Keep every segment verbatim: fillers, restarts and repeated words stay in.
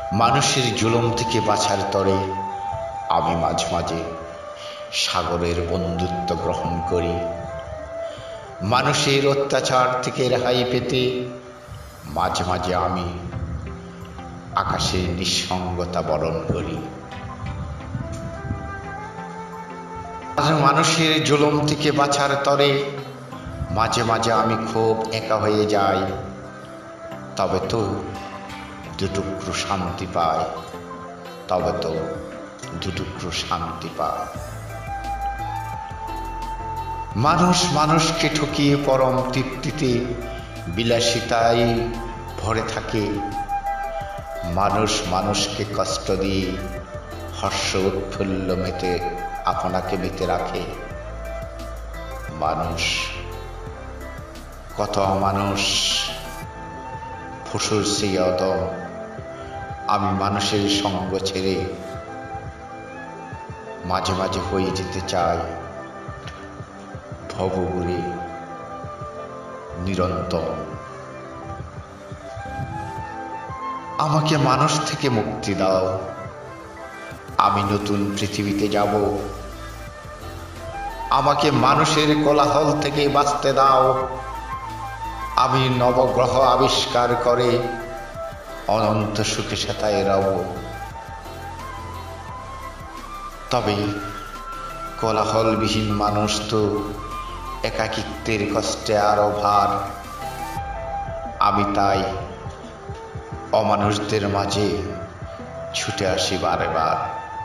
মানুষের জুলুম থেকে বাঁচার তরে আমি মাঝে মাঝে সাগরের বন্ধুত্ব গ্রহণ করি। মানুষের অত্যাচার থেকে রেহাই পেতে মাঝে মাঝে আমি আকাশের নিঃসঙ্গতা বরণ করি। মানুষের জুলুম থেকে বাঁচার তরে মাঝে মাঝে আমি খুব একা হয়ে যাই, তবে তো দুটুকরো শান্তি পায়, তবে তো দুটুকরো শান্তি পায়। মানুষ মানুষকে ঠকিয়ে পরম তৃপ্তিতে বিলাসিতায় ভরে থাকে। মানুষ মানুষকে কষ্ট দিয়ে হর্ষ উৎফুল্ল মেতে আপনাকে মেতে রাখে। মানুষ কত মানুষ পশুর চেয়ে অদম। আমি মানুষের সঙ্গ ছেড়ে মাঝে মাঝে হয়ে যেতে চাই ভবঘুরে নিরন্তর। আমাকে মানুষ থেকে মুক্তি দাও, আমি নতুন পৃথিবীতে যাব। আমাকে মানুষের কোলাহল থেকে বাঁচতে দাও, আমি নবগ্রহ আবিষ্কার করে অনন্ত সুখে সেতায় রব। তবে কোলাহলবিহীন মানুষ তো একাকিত্বের কষ্টে আরো ভার। আমি তাই অমানুষদের মাঝে ছুটে আসি বারে বার।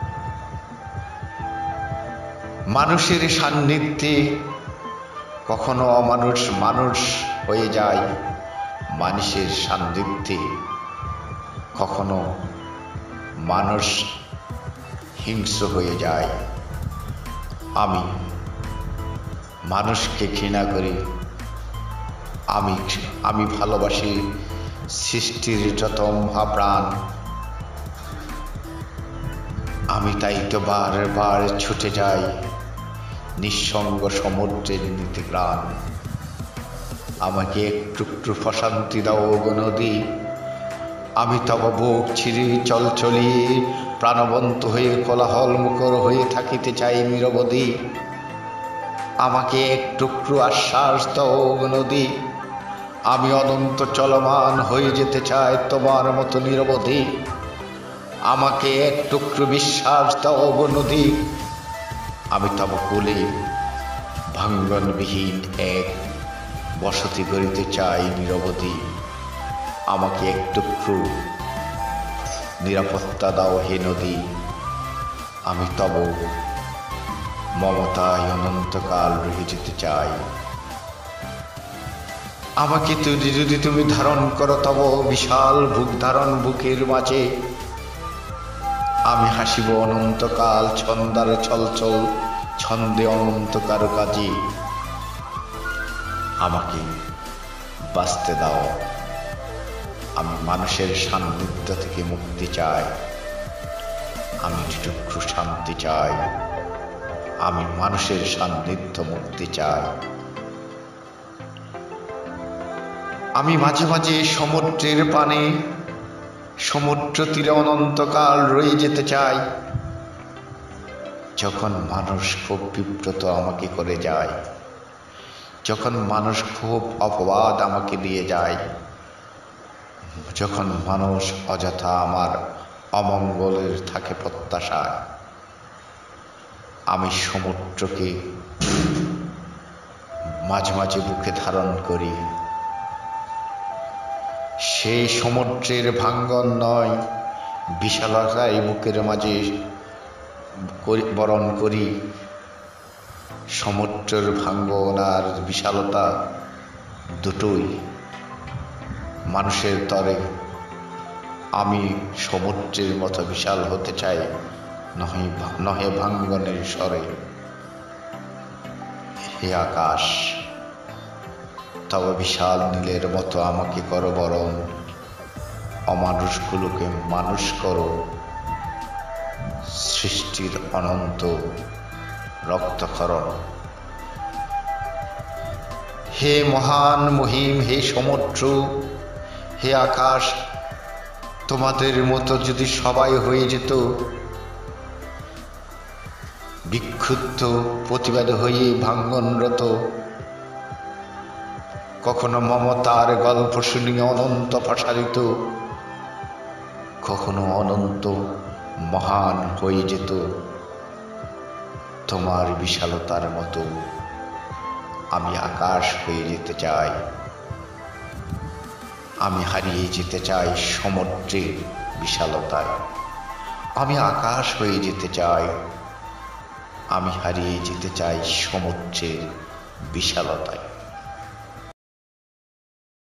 মানুষের সান্নিধ্যে কখনো অমানুষ মানুষ হয়ে যায়, মানুষের সান্নিধ্যে কখনো মানুষ হিংস্র হয়ে যায়। আমি মানুষকে ঘৃণা করি, আমি আমি ভালোবাসি সৃষ্টির যত মহাপ্রাণ। আমি তাই তো বারবার ছুটে যাই নিঃসঙ্গ সমুদ্রের নীতি গ্রাণ। আমাকে একটু একটু প্রশান্তি দাও গো নদী, আমি তব বুক ছিঁড়ে চল চলিয়ে প্রাণবন্ত হয়ে কোলাহল মুখর হয়ে থাকিতে চাই নিরবধি। আমাকে একটু একটু আশ্বাস দাও গো নদী, আমি অনন্ত চলমান হয়ে যেতে চাই তোমার মতো নিরবধি। আমাকে একটু একটু বিশ্বাস দাও গো নদী, আমি তব কোলে ভাঙ্গনবিহীন এক বসতি গড়িতে চাই নিরবধি। আমাকে একটু একটু নিরাপত্তা দাও হে নদী, আমি তব মমতায় অনন্তকাল রয়ে যেতে চাই। আমাকে তুমি যদি তুমি ধারণ করো তব বিশাল বুক ধারণ বুকের মাঝে, আমি হাসিব অনন্তকাল ছন্দার ছলছল ছন্দে অনন্ত কারুকাজে। আমাকে বাঁচতে দাও, আমি মানুষের সান্নিধ্য থেকে মুক্তি চাই, আমি দুটুকরো শান্তি চাই, আমি মানুষের সান্নিধ্য মুক্তি চাই। আমি মাঝে মাঝে সমুদ্রের পানে সমুদ্র তীরে অনন্তকাল রয়ে যেতে চাই। যখন মানুষ খুব বিব্রত আমাকে করে যায়, যখন মানুষ খুব অপবাদ আমাকে দিয়ে যায়, যখন মানুষ অযথা আমার অমঙ্গলের থাকে প্রত্যাশায়, আমি সমুদ্রকে মাঝে মাঝে বুকে ধারণ করি। সেই সমুদ্রের ভাঙ্গন নয়, বিশালতায় বুকের মাঝে বরণ করি। সমুদ্রের ভাঙ্গন আর বিশালতা দুটোই মানুষের তরে। আমি সমুদ্রের মতো বিশাল হতে চাই, নহে নহে ভাঙ্গনের স্বরে। হে আকাশ, তবে বিশাল নীলের মতো আমাকে করো বরণ, অমানুষগুলোকে মানুষ করো সৃষ্টির অনন্ত রক্তক্ষরণ। হে মহান মহিম, হে সমুদ্র, হে আকাশ, তোমাদের মতো যদি সবাই হয়ে যেত বিক্ষুব্ধ প্রতিবাদ হয়ে ভাঙ্গনরত, কখনো মমতার গল্প শুনিয়ে অনন্ত প্রসারিত, কখনো অনন্ত মহান হয়ে যেত তোমার বিশালতার মতো। আমি আকাশ হয়ে যেতে চাই, আমি হারিয়ে যেতে চাই সমুদ্রের বিশালতায়। আমি আকাশ হয়ে যেতে চাই, আমি হারিয়ে যেতে চাই সমুদ্রের বিশালতায়।